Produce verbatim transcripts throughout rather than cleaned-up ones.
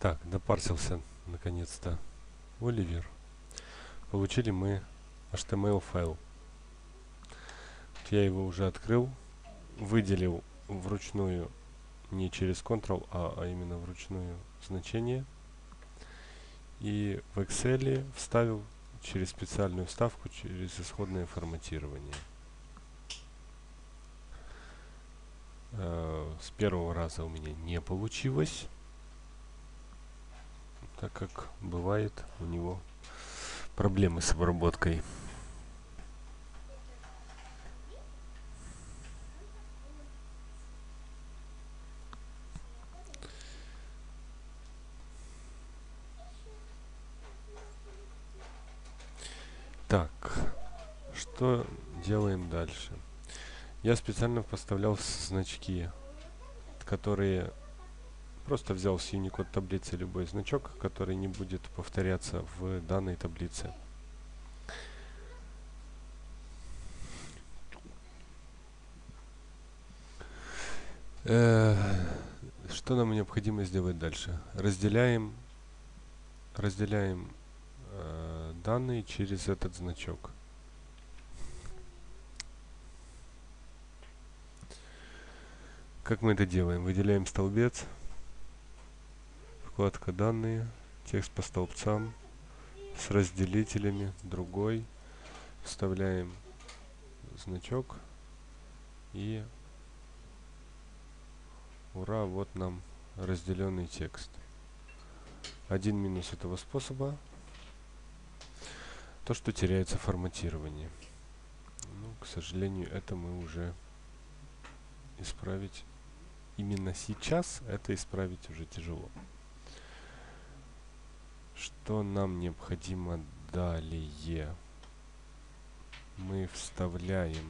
Так, допарсился наконец-то Оливер. Получили мы эйч ти эм эл файл. Я его уже открыл, выделил вручную, не через Ctrl, а, а именно вручную значение. И в Excel вставил через специальную вставку, через исходное форматирование. Э, с первого раза у меня не получилось, так как бывает у него проблемы с обработкой. Так, что делаем дальше? Я специально поставлял значки, которые просто взял с Unicode таблицы любой значок, который не будет повторяться в данной таблице. Э, что нам необходимо сделать дальше? Разделяем, разделяем э, данные через этот значок. Как мы это делаем? Выделяем столбец, вкладка данные, текст по столбцам с разделителями, другой, вставляем значок и ура, вот нам разделенный текст. Один минус этого способа то, что теряется форматирование. Ну, к сожалению, это мы уже исправить именно сейчас, это исправить уже тяжело. Что нам необходимо далее? Мы вставляем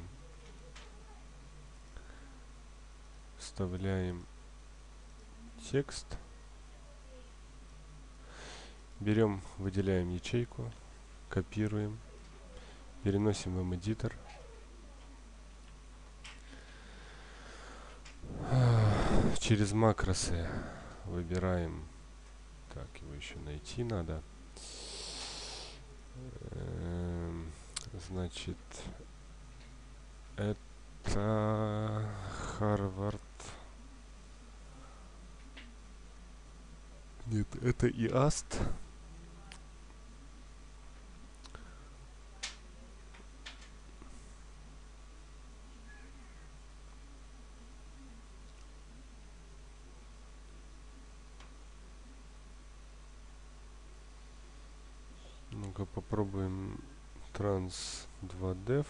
вставляем текст, берем, выделяем ячейку, копируем, переносим в эм-эдитор, через макросы выбираем, так, его еще найти надо, эм, значит, это Harvard. Нет, это и аст. Ну-ка попробуем транс два дев.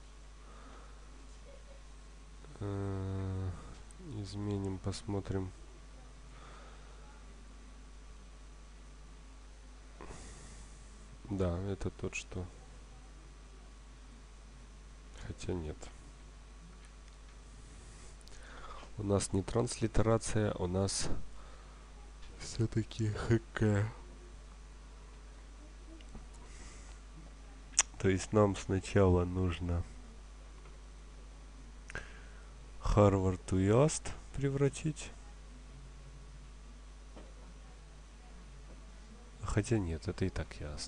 Э, изменим, посмотрим. Да, это тот, что... Хотя нет. У нас не транслитерация, у нас все-таки ХК. То есть нам сначала нужно Harvard to Yoast превратить. Хотя нет, это и так Yoast.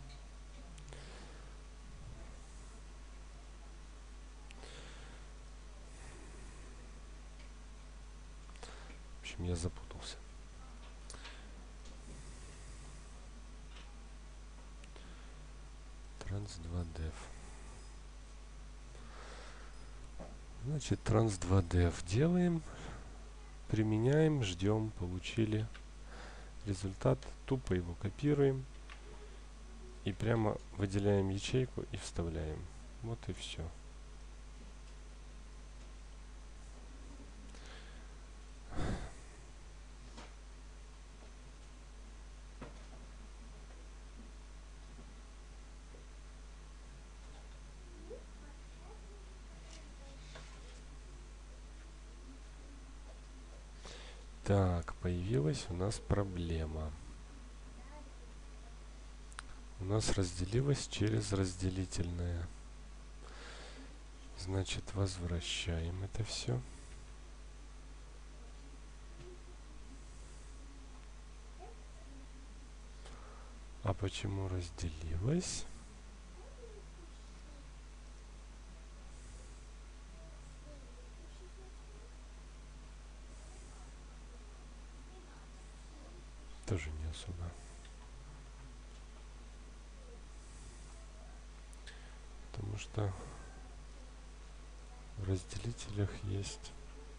В общем, я запутался. транс два дев. Значит, транс два дев делаем, применяем, ждем, получили результат, тупо его копируем и прямо выделяем ячейку и вставляем. Вот и все. Так, появилась у нас проблема. У нас разделилось через разделительное. Значит, возвращаем это все. А почему разделилась? Тоже не особо. Потому что в разделителях есть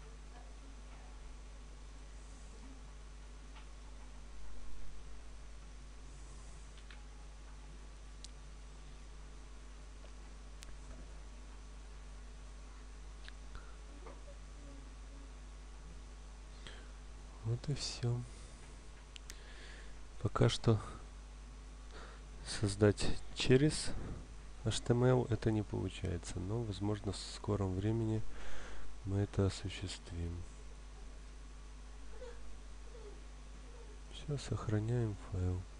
вот и все. Пока что создать через эйч ти эм эл это не получается, но возможно в скором времени мы это осуществим. Все, сохраняем файл.